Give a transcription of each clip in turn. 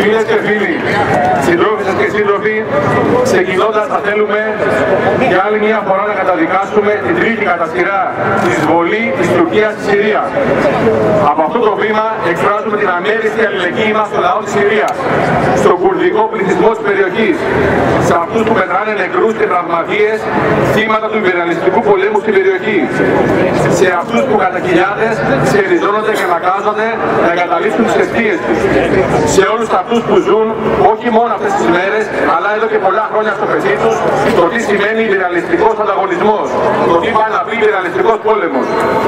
Φίλες και φίλοι, συντρόφισσες και σύντροφοι, ξεκινώντας θα θέλουμε για άλλη μια φορά να καταδικάσουμε την τρίτη κατά σειρά τη εισβολή της Τουρκίας στη Συρία. Από αυτό το βήμα εκφράζουμε την αμέριστη αλληλεγγύη μας στο λαό της Συρίας, στον κουρδικό πληθυσμό της περιοχής, σε αυτούς που μετράνε νεκρούς και τραυματίες, θύματα του υπεριαλιστικού πολέμου στην περιοχή, σε αυτούς που κατά χιλιάδες ξεριζώνονται και αναγκάζονται να εγκαταλείψουν τις αιστείες τους, σε όλους αυτούς που ζουν όχι μόνο αυτές τις μέρες, αλλά εδώ και πολλά χρόνια στο πεζί τους, το τι σημαίνει υπεριαλιστικός ανταγωνισμός, το τι πάει να πει υπεριαλιστικός πόλεμος.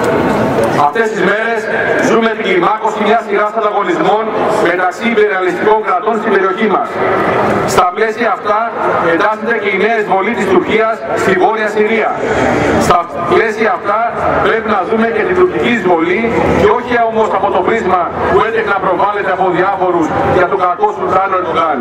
Αυτές τις μέρες ζούμε την κλιμάκωση μιας σειράς ανταγωνισμών μεταξύ υπεριαλιστικών κρατών στην περιοχή μας. Στα πλαίσια αυτά εντάσσεται και η νέα εισβολή της Τουρκίας στη Βόρεια Συρία. Στα πλαίσια αυτά πρέπει να δούμε και την τουρκική εισβολή και όχι όμως από το πρίσμα που έτρεχε να προβάλλεται από διάφορους για τον κακό Σουλτάνο Ερντογάν.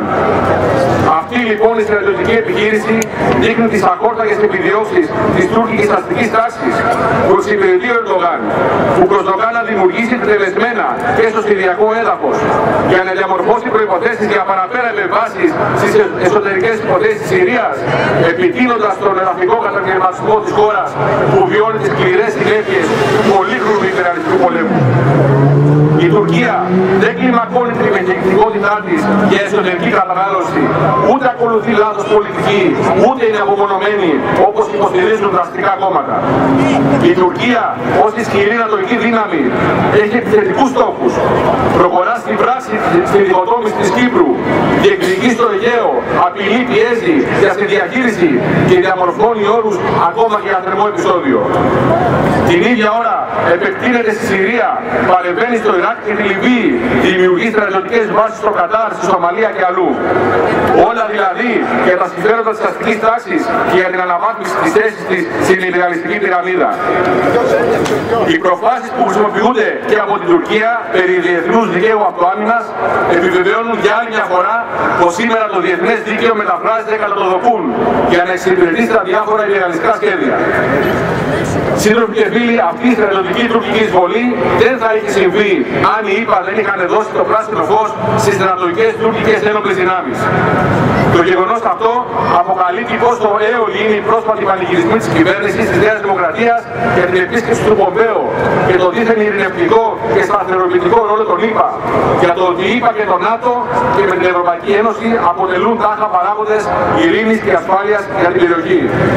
Αυτή λοιπόν η στρατιωτική επιχείρηση δείχνει τις ακόρταγες επιδιώξεις της τουρκικής αστικής τάξης προς υπηρετή ο Ερντογάν, που προσδοκά να δημιουργήσει επιτελεσμένα και στο συριακό έδαφος για να διαμορφώσει προϋποθέσεις για παραπέρα επεμβάσεις στις εσωτερικές υποθέσεις της Συρίας, επιτείνοντας τον εδαφικό κατακαιρματισμό της χώρας που βιώνει τις σκληρές συνέπειες του πολύχρονου υπεριαλιστικού πολέμου. Η Τουρκία δεν κλιμακώνει την επιθετικότητά της για εσωτερική κατανάλωση, ούτε ακολουθεί λάθος πολιτική, ούτε είναι απομονωμένη όπως υποστηρίζουν δραστικά κόμματα. Η Τουρκία ως ισχυρή ανατολική δύναμη έχει επιθετικούς στόχους. Προχωρά στην πράξη στην διχοτόμηση της Κύπρου, διεκδικεί στο Αιγαίο, απειλεί, πιέζει για στη διαχείριση και διαμορφώνει όρους ακόμα και για θερμό επεισόδιο. Την ίδια ώρα επεκτείνεται στη Συρία, παρεμβαίνει στο Ιράκ και τη Λιβύη, δημιουργεί στρατιωτικές βάσεις στο Κατάρ, στη Σομαλία και αλλού. Όλα δηλαδή για τα συμφέροντα της αστικής τάξης και για την αναβάθμιση της θέσης της στην υπεριαλιστική πυραμίδα. Οι προφάσεις που χρησιμοποιούνται και από την Τουρκία περί διεθνούς δικαίου αυτοάμυνας επιβεβαιώνουν για άλλη μια φορά πως σήμερα το διεθνές δίκαιο μεταφράζεται κατά το δοκούν για να εξυπηρετήσει τα διάφορα υπεριαλιστικά σχέδια. Σύντροφοι και φίλοι, αυτή η στρατιωτική τουρκική εισβολή δεν θα είχε συμβεί αν οι ΗΠΑ δεν είχαν δώσει το πράσινο φως στις στρατιωτικές τουρκικές ένοπλες δυνάμεις. Το γεγονός αυτό αποκαλύπτει πως το αίολι είναι οι πρόσφατοι πανηγυρισμοί της κυβέρνησης της Νέας Δημοκρατίας για την επίσκεψη του Πομπέο και το δίθεν ειρηνευτικό και σταθεροποιητικό ρόλο των ΗΠΑ, για το ότι οι ΗΠΑ και το ΝΑΤΟ και με την Ευρωπαϊκή Ένωση αποτελούν τάχα παράγοντες ειρήνης και ασφάλειας για την περιοχή.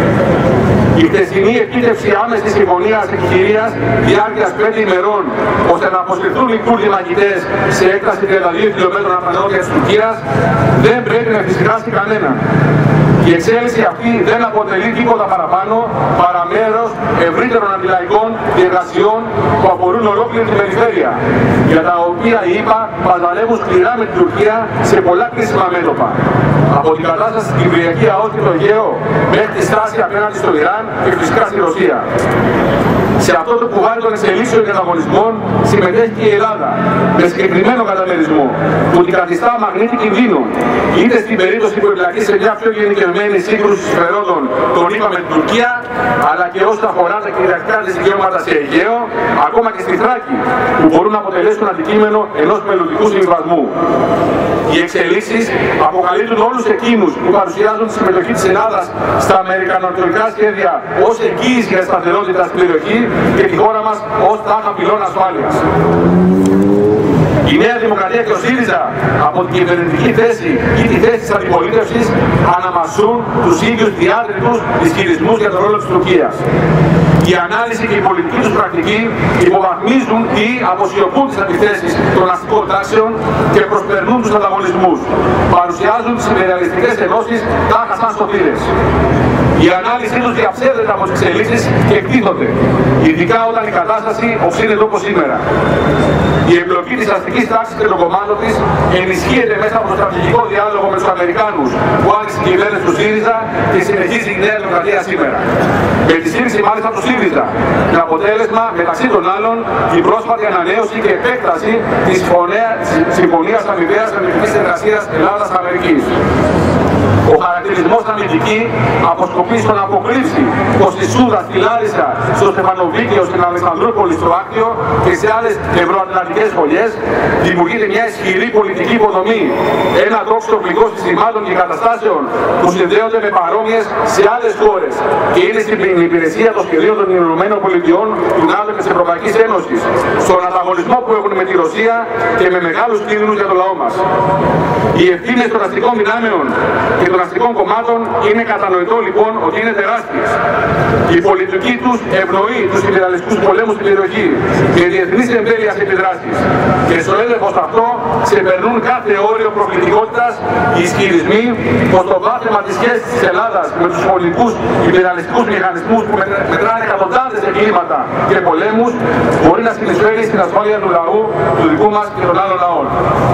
Η χτεσινή επίτευξη άμεσης συμφωνίας εκχειρίας διάρκειας 5 ημερών ώστε να αποσυρθούν οι Κούρδοι μαχητές σε έκταση 32 χιλιόμετρων από τα νότια της Τουρκίας δεν πρέπει να εφησυχάσει κανένα. Η εξέλιξη αυτή δεν αποτελεί τίποτα παραπάνω παρά μέρος ευρύτερων αντιλαϊκών διεργασιών που αφορούν ολόκληρη την περιφέρεια, για τα οποία οι ΗΠΑ παζαρεύουν σκληρά με την Τουρκία σε πολλά κρίσιμα μέτωπα. Από την κατάσταση στην Κυπριακή ΑΟΣ και το Αιγαίο μέχρι τη στάση απέναντι στο Ιράν και φυσικά στη Ρωσία. Σε αυτό το κουβάρι των εξελίξεων και ανταγωνισμών συμμετέχει και η Ελλάδα, με συγκεκριμένο καταμερισμό που την καθιστά μαγνήτη κινδύνου, είτε στην περίπτωση που εμπλακεί σε μια πιο γενικευμένη σύγκρουση συμφερόντων τον ΗΠΑ με την Τουρκία, αλλά και όσον αφορά τα κυριαρχικά της δικαιώματα σε Αιγαίο, ακόμα και στη Θράκη, που μπορούν να αποτελέσουν αντικείμενο ενός μελλοντικού συμβιβασμού. Οι εξελίξεις αποκαλύπτουν όλους εκείνους που παρουσιάζουν τη συμμετοχή της Ελλάδας στα αμερικανοανατολικά σχέδια ως εγγύηση για σταθερότητα στην περιοχή και τη χώρα μας ως τάχα πυλών ασφάλειας. Η Νέα Δημοκρατία και ο ΣΥΡΙΖΑ από την κυβερνητική θέση ή τη θέση της αντιπολίτευσης αναμασούν τους ίδιους διάδρυτους ισχυρισμούς για τον ρόλο της Τουρκίας. Η ανάλυση και η πολιτική τους πρακτική υποβαθμίζουν ή αποσιωπούν τις αντιθέσεις των αστικών τάξεων και προσπερνούν τους ανταγωνισμούς. Παρουσιάζουν τις υπεριαλιστικές ενώσεις τάχα σαν σωτήρες. Η ανάλυση τους διαψεύδεται από τις εξελίξεις και εκτίθονται, ειδικά όταν η κατάσταση οξύνεται όπως σήμερα. Η εμπλοκή της αστικής τάξης και των κομμάτων της ενισχύεται μέσα από το στρατηγικό διάλογο με τους Αμερικάνους που άνοιξε η κυβέρνηση του ΣΥΡΙΖΑ και συνεχίζει η Νέα Δημοκρατία σήμερα. Με τη στήριξη μάλιστα του ΣΥΡΙΖΑ, με αποτέλεσμα μεταξύ των άλλων η πρόσφατη ανανέωση και επέκταση της Συμφωνίας Αμοιβαίας Αμυντικής Συνεργασίας Ελλάδας-Αμερικής. Ο χαρακτηρισμός αμυντική αποσκοπεί στο να αποκρύψει πως στη Σούδα, στη Λάρισα, στο Στεφανοβίκαιο, στην Αλεξανδρούπολη, στο Άκτιο και σε άλλες ευρωατλαντικές σχολές δημιουργείται μια ισχυρή πολιτική υποδομή. Ένα τόξο πληγό συστημάτων και καταστάσεων που συνδέονται με παρόμοιες σε άλλες χώρες και είναι στην υπηρεσία των σχεδίων των ΗΠΑ, του ΝΑΤΟ και της Ευρωπαϊκής Ένωσης, στον ανταγωνισμό που έχουν με τη Ρωσία και με μεγάλους κίνδυνους για το λαό μας. Οι ευθύνες των αστικών δυνάμεων και των αστικών κομμάτων είναι κατανοητό λοιπόν ότι είναι τεράστιες. Η πολιτική τους ευνοεί τους υπεραλιστικούς πολέμους στην περιοχή και διεθνείς εμβέλειας επιδράσεις. Και στο έλεγχος αυτό ξεπερνούν κάθε όριο προκλητικότητας οι ισχυρισμοί πως το βάθεμα της σχέσης της Ελλάδας με τους πολιτικούς υπεραλιστικούς μηχανισμούς που μετράνε εκατοντάδες εγκλήματα και πολέμους μπορεί να συνεισφέρει στην ασφάλεια του λαού, του δικού μας και των άλλων λαών.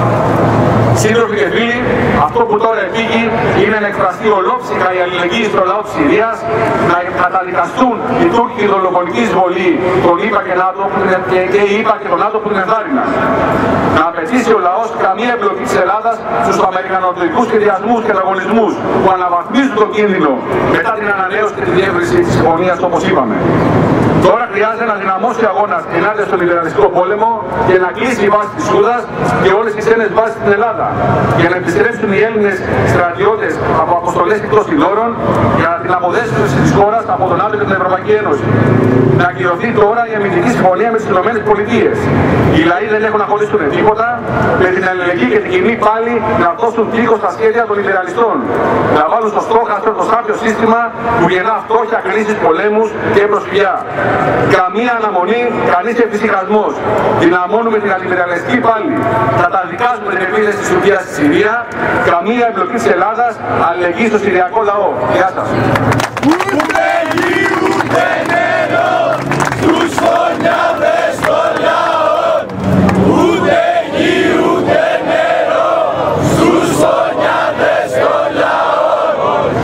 Σύντροφοι και φίλοι, αυτό που τώρα επήγει είναι να εκφραστεί ολόψυχα η αλληλεγγύη στο λαό της Συρίας, να καταδικαστούν οι Τούρκοι και η δολοφονική εισβολή των ΙΠΑ και ΝΑΤΟ και οι ΙΠΑ και τον ΝΑΤΟ που την ενθάρρυναν. Να απαιτήσει ο λαός καμία εμπλοκή της Ελλάδας στους αμερικανοτουρκικούς σχεδιασμούς και ανταγωνισμούς που αναβαθμίζουν τον κίνδυνο μετά την ανανέωση και τη διεύρυνση της συμφωνίας όπως είπαμε. Τώρα χρειάζεται να δυναμώσει αγώνας ενάντια στον υπεραλιστικό πόλεμο και να κλείσει η βάση της Σούδας και όλες τις ξένες βάσεις στην Ελλάδα για να επιστρέψουν οι Έλληνες στρατιώτες από αποστολές εκτός συνόρων για να την αποδέσμευση της χώρας από τον ΝΑΤΟ και την Ευρωπαϊκή Ένωση. Να ακυρωθεί τώρα η αμυντική συμφωνία με τις ΗΠΑ. Οι λαοί δεν έχουν να χωρίσουν τίποτα, με την αλληλεγγύη και την κοινή πάλι να δώσουν τείχος στα σχέδια των υπεραλιστών. Να βάλουν στο στόχαστρο το σάπιο σύστημα που γεννά φτώχεια, κρίσεις, πολέμους και προσφυγιά. Καμία αναμονή, κανείς εφησυχασμός. Δυναμώνουμε την αντιπεριαλιστική πάλι. Καταδικάζουμε την επίθεση της Τουρκίας στη Συρία. Καμία εμπλοκή της Ελλάδας, αλληλεγγύη στο συριακό λαό. Γεια σας.